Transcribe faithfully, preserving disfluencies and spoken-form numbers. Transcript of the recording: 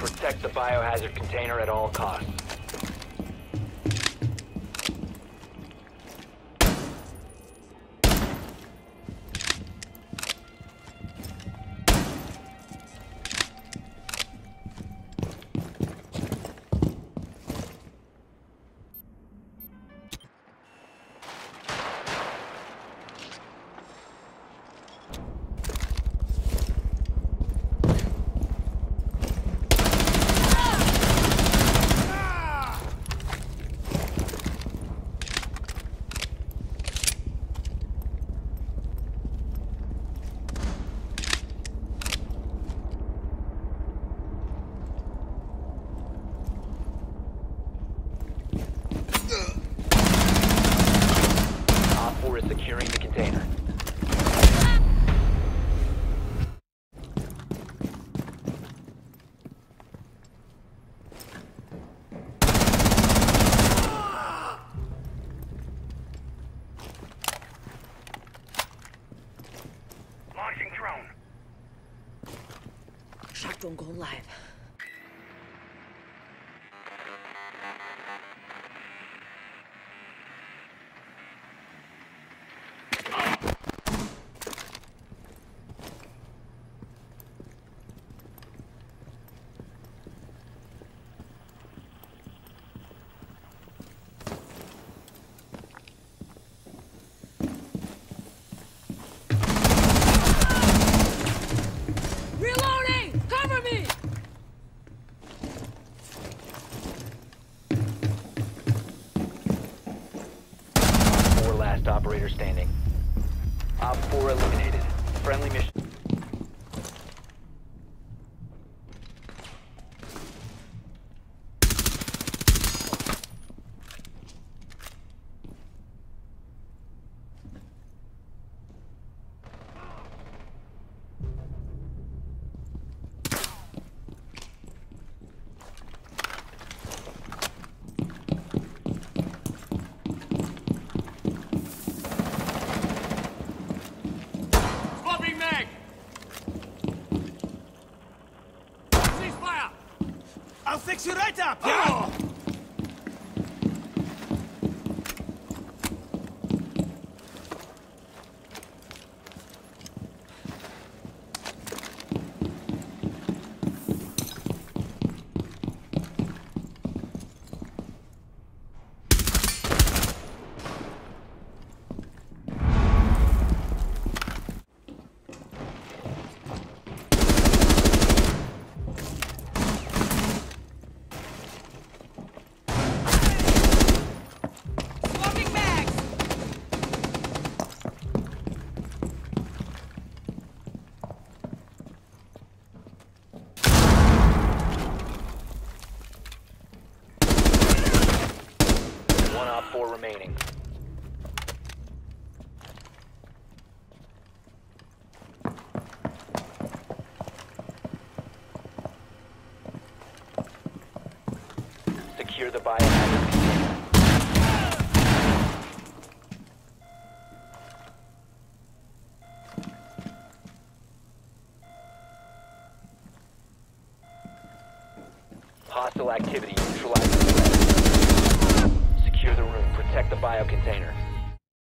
Protect the biohazard container at all costs. Securing the container. Launching drone. Shotgun go live. Operator standing. Op four eliminated. Friendly mission. I'll fix you right up, yeah? One op four remaining. Secure the biohazard container. Hostile activity. Neutralize the threat. Secure the room. Protect the biocontainer.